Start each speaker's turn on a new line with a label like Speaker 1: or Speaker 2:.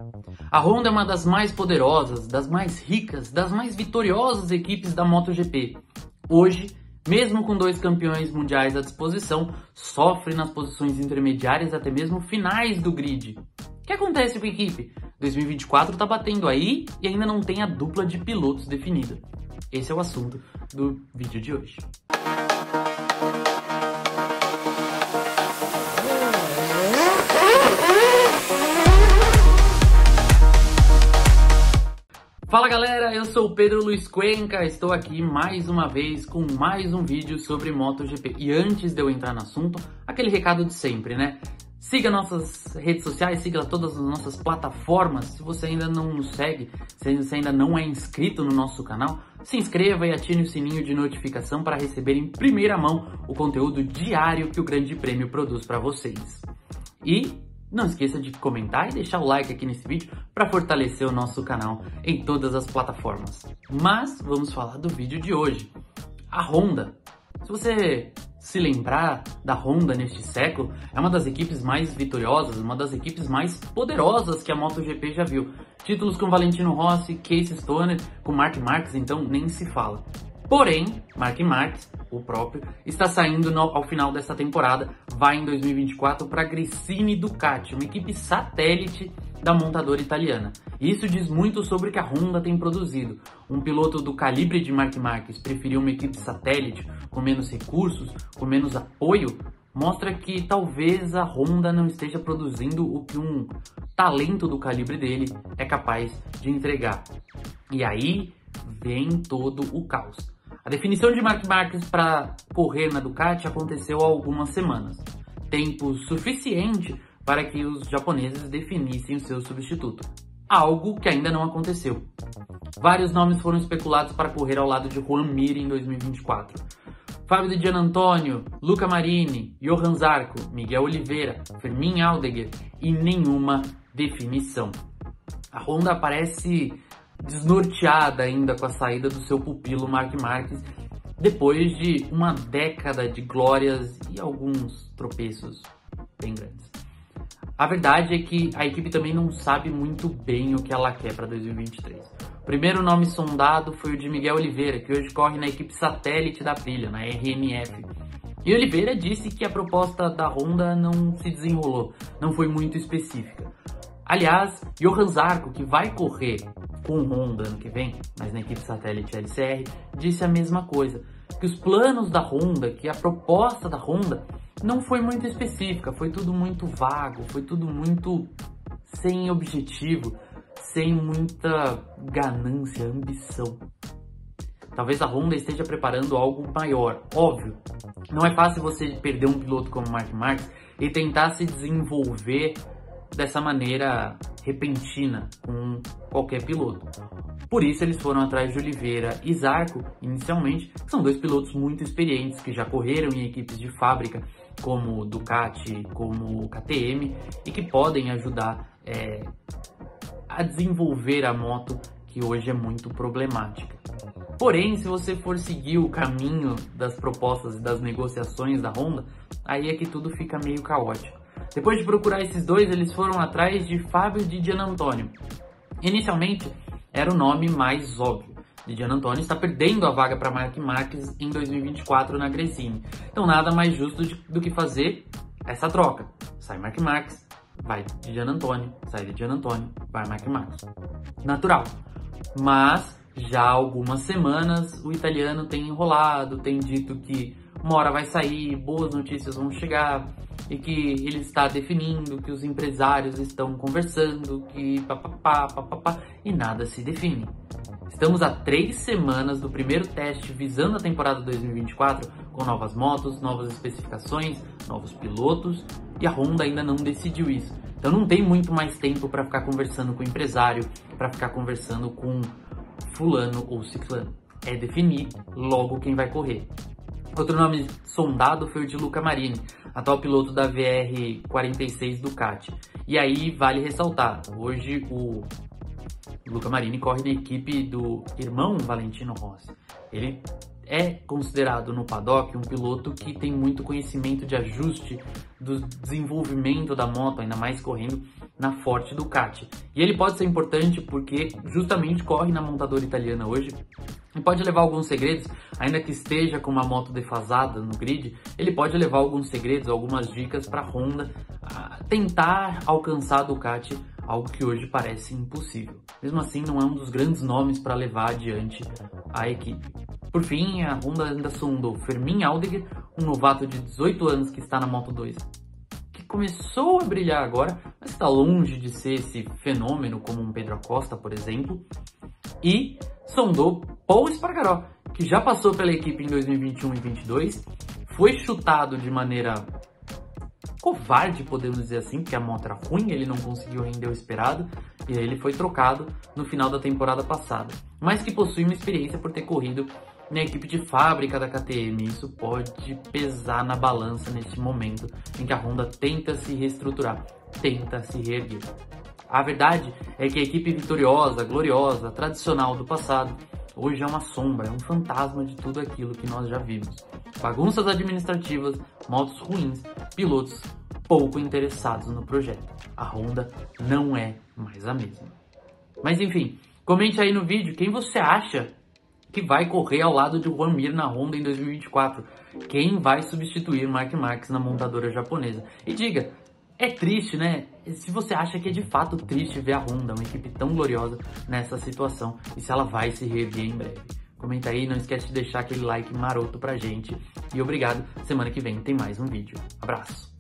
Speaker 1: A Honda é uma das mais poderosas, das mais ricas, das mais vitoriosas equipes da MotoGP. Hoje, mesmo com 2 campeões mundiais à disposição, sofre nas posições intermediárias até mesmo finais do grid. O que acontece com a equipe? 2024 tá batendo aí e ainda não tem a dupla de pilotos definida. Esse é o assunto do vídeo de hoje. Fala galera, eu sou o Pedro Luiz Cuenca, estou aqui mais uma vez com mais um vídeo sobre MotoGP. E antes de eu entrar no assunto, aquele recado de sempre, né? Siga nossas redes sociais, siga todas as nossas plataformas. Se você ainda não nos segue, se você ainda não é inscrito no nosso canal, se inscreva e ative o sininho de notificação para receber em primeira mão o conteúdo diário que o Grande Prêmio produz para vocês. E não esqueça de comentar e deixar o like aqui nesse vídeo para fortalecer o nosso canal em todas as plataformas. Mas vamos falar do vídeo de hoje. A Honda. Se você se lembrar da Honda neste século, é uma das equipes mais vitoriosas, uma das equipes mais poderosas que a MotoGP já viu. Títulos com Valentino Rossi, Casey Stoner, com Marc Marquez, então nem se fala. Porém, Marc Marquez, o próprio, está saindo ao final dessa temporada, vai em 2024 para a Gresini Ducati, uma equipe satélite da montadora italiana. E isso diz muito sobre o que a Honda tem produzido. Um piloto do calibre de Marc Marquez preferir uma equipe satélite, com menos recursos, com menos apoio, mostra que talvez a Honda não esteja produzindo o que um talento do calibre dele é capaz de entregar. E aí vem todo o caos. A definição de Marc Marquez para correr na Ducati aconteceu há algumas semanas. Tempo suficiente para que os japoneses definissem o seu substituto. Algo que ainda não aconteceu. Vários nomes foram especulados para correr ao lado de Juan Mir em 2024. Fábio Di Giannantonio, Luca Marini, Johan Zarco, Miguel Oliveira, Fermín Aldegger e nenhuma definição. A Honda parece desnorteada ainda com a saída do seu pupilo Marc Marquez, depois de uma década de glórias e alguns tropeços bem grandes. A verdade é que a equipe também não sabe muito bem o que ela quer para 2023. O primeiro nome sondado foi o de Miguel Oliveira, que hoje corre na equipe satélite da Aprilia, na RMF. E Oliveira disse que a proposta da Honda não se desenrolou, não foi muito específica. Aliás, Johan Zarco, que vai correr com Honda ano que vem, mas na equipe satélite LCR, disse a mesma coisa, que os planos da Honda, que a proposta da Honda não foi muito específica, foi tudo muito vago, foi tudo muito sem objetivo, sem muita ganância, ambição. Talvez a Honda esteja preparando algo maior, óbvio. Não é fácil você perder um piloto como Marc Marquez e tentar se desenvolver dessa maneira repentina com qualquer piloto. Por isso eles foram atrás de Oliveira e Zarco, inicialmente, que são 2 pilotos muito experientes, que já correram em equipes de fábrica, como Ducati, como KTM, e que podem ajudar a desenvolver a moto, que hoje é muito problemática. Porém, se você for seguir o caminho das propostas e das negociações da Honda, aí é que tudo fica meio caótico. Depois de procurar esses 2, eles foram atrás de Fábio Di Giannantonio. Inicialmente, era o nome mais óbvio. Di Giannantonio está perdendo a vaga para Marc Marquez em 2024 na Gresini. Então nada mais justo do que fazer essa troca. Sai Marc Marquez, vai Di Giannantonio, sai Di Giannantonio, vai Marc Marquez. Natural. Mas já há algumas semanas o italiano tem enrolado, tem dito que uma hora vai sair, boas notícias vão chegar, e que ele está definindo, que os empresários estão conversando, que papapá, e nada se define. Estamos a 3 semanas do primeiro teste visando a temporada 2024, com novas motos, novas especificações, novos pilotos, e a Honda ainda não decidiu isso. Então não tem muito mais tempo para ficar conversando com o empresário, para ficar conversando com fulano ou ciclano. É definir logo quem vai correr. Outro nome sondado foi o de Luca Marini, atual piloto da VR46 Ducati. E aí vale ressaltar, hoje o Luca Marini corre na equipe do irmão Valentino Rossi. Ele é considerado no paddock um piloto que tem muito conhecimento de ajuste, do desenvolvimento da moto, ainda mais correndo na Forte Ducati. E ele pode ser importante porque justamente corre na montadora italiana hoje e pode levar alguns segredos, ainda que esteja com uma moto defasada no grid, ele pode levar alguns segredos, algumas dicas para a Honda tentar alcançar a Ducati, algo que hoje parece impossível. Mesmo assim, não é um dos grandes nomes para levar adiante a equipe. Por fim, a Honda ainda sondou Fermin Aldeguer, um novato de 18 anos que está na Moto2, que começou a brilhar agora, mas está longe de ser esse fenômeno como um Pedro Acosta, por exemplo, e sondou Pol Espargaró, que já passou pela equipe em 2021 e 2022, foi chutado de maneira covarde, podemos dizer assim, porque a moto era ruim, ele não conseguiu render o esperado, e aí ele foi trocado no final da temporada passada, mas que possui uma experiência por ter corrido na equipe de fábrica da KTM. Isso pode pesar na balança neste momento em que a Honda tenta se reestruturar, tenta se reerguer. A verdade é que a equipe vitoriosa, gloriosa, tradicional do passado, hoje é uma sombra, é um fantasma de tudo aquilo que nós já vimos. Bagunças administrativas, motos ruins, pilotos pouco interessados no projeto. A Honda não é mais a mesma. Mas enfim, comente aí no vídeo quem você acha que vai correr ao lado de Juan Mir na Honda em 2024. Quem vai substituir Marc Marquez na montadora japonesa. E diga, é triste, né? Se você acha que é de fato triste ver a Honda, uma equipe tão gloriosa, nessa situação, e se ela vai se reerguer em breve. Comenta aí, não esquece de deixar aquele like maroto pra gente. E obrigado, semana que vem tem mais um vídeo. Abraço!